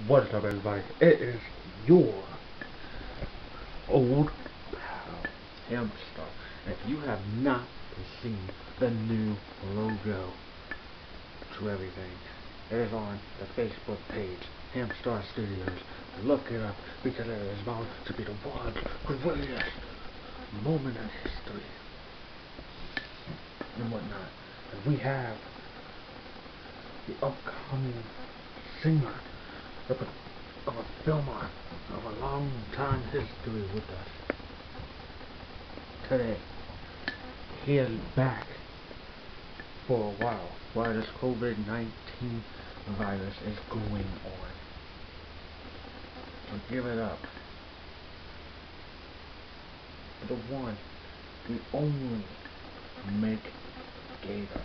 What's up, everybody? It is your old pal Hamstar. If you have not seen the new logo to everything, it is on the Facebook page, Hamstar Studios. Look it up because it is about to be the world's greatest moment in history and whatnot. And we have the upcoming singer of a filmer of a long time history with us. Today, he is back for a while this COVID-19 virus is going on. So give it up for the one, the only Mick Gator.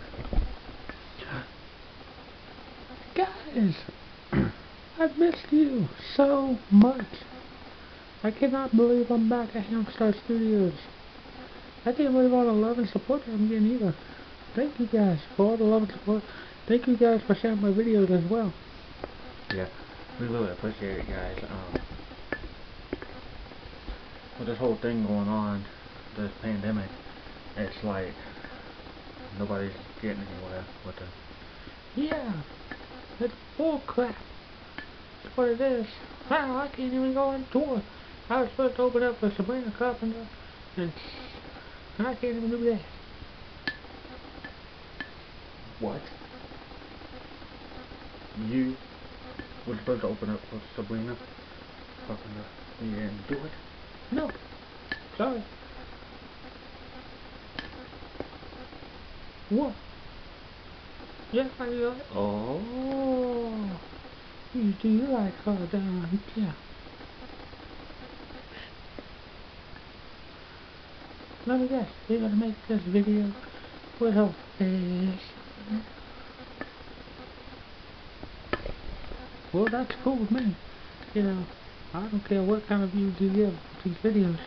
Guys, I've missed you so much. I cannot believe I'm back at Hamstar Studios. I can't believe all the love and support I'm getting either. Thank you guys for all the love and support. Thank you guys for sharing my videos as well. Yeah, we really appreciate it, guys. With this whole thing going on, this pandemic, it's like nobody's getting anywhere with it. Yeah, it's bull crap. That's what it is. Wow, I can't even go on tour. I was supposed to open up for Sabrina Carpenter, and I can't even do that. What? You were supposed to open up for Sabrina Carpenter, and you didn't do it? No. Sorry. What? Yes, I do it. Oh. You do like her, don't you? Let me guess, you're gonna make this video with her face. Well, that's cool with me. You know, I don't care what kind of views you give with these videos.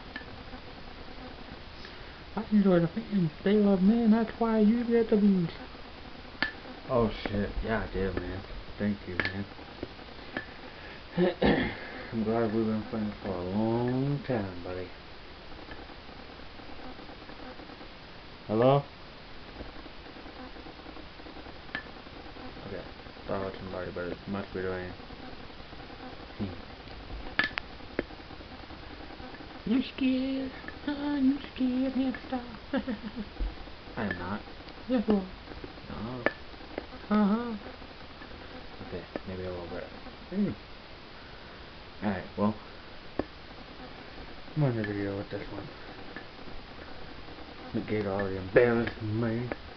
I enjoy the fans. They love me, and that's why you get the views. Oh shit, yeah I did, man. Thank you, man. I'm glad we've been friends for a long time, buddy. Hello? Okay, thought about somebody, but it must be Dwayne. You scared? You scared, Hamstar? I am not. Yes, you are. No. Okay, maybe a little bit. Alright, well, I'm on the video with this one. The Gator already embarrassed me.